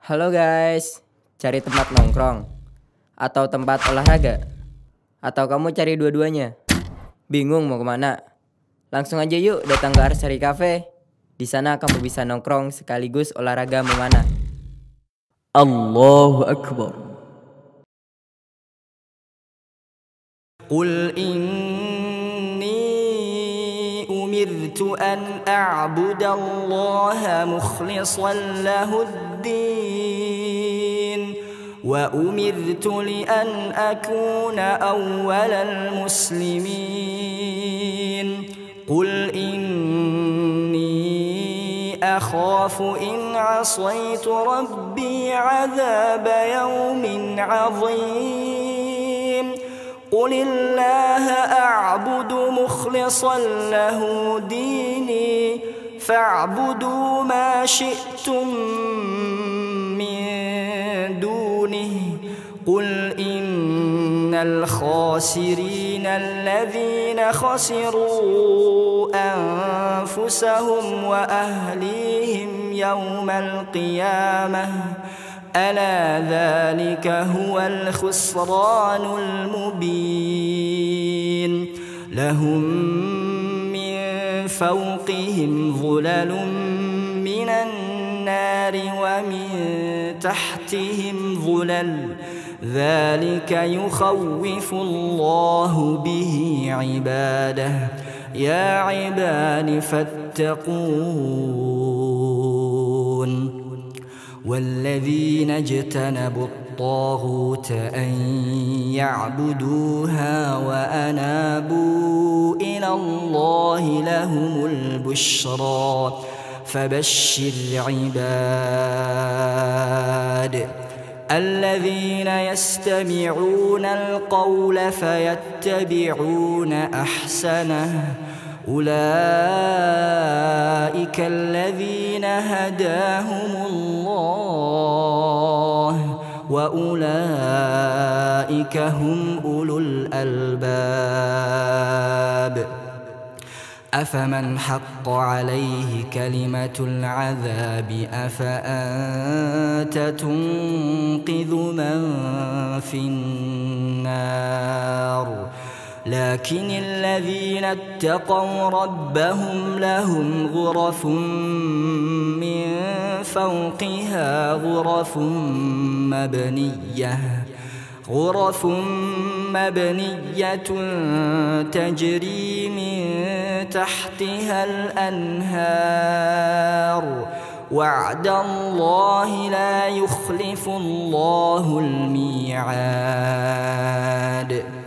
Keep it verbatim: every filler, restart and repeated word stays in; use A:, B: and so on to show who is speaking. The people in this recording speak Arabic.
A: Halo guys, cari tempat nongkrong atau tempat olahraga? Atau kamu cari dua-duanya? Bingung mau kemana? Langsung aja yuk datang ke Arsari Cafe. Di sana kamu bisa nongkrong sekaligus olahraga memana.
B: Allahu Akbar.
C: Qul inni umirtu an a'budallaha mukhlishan lahuddin wa umirtu li an akuna awwalal muslimin. Qul inni akhafu in 'asaitu rabbi 'adzaba yawmin 'adzim. قل الله أعبد مخلصا له ديني فاعبدوا ما شئتم من دونه. قل إن الخاسرين الذين خسروا أنفسهم وأهليهم يوم القيامة ألا ذلك هو الخسران المبين. لهم من فوقهم ظلل من النار ومن تحتهم ظلل ذلك يخوف الله به عباده يا عباد فاتقون. والذين اجتنبوا الطاغوت أن يعبدوها وأنابوا إلى الله لهم البشرى فبشر عباد الذين يستمعون القول فيتبعون أحسنه أولئك الذين هداهم الله وأولئك هم أولو الألباب. أفمن حق عليه كلمة العذاب أفأنت تنقذ من في النار. لكن الذين اتقوا ربهم لهم غرف من فوقها غرف مبنية غرف مبنية تجري من تحتها الأنهار وعد الله لا يخلف الله الميعاد.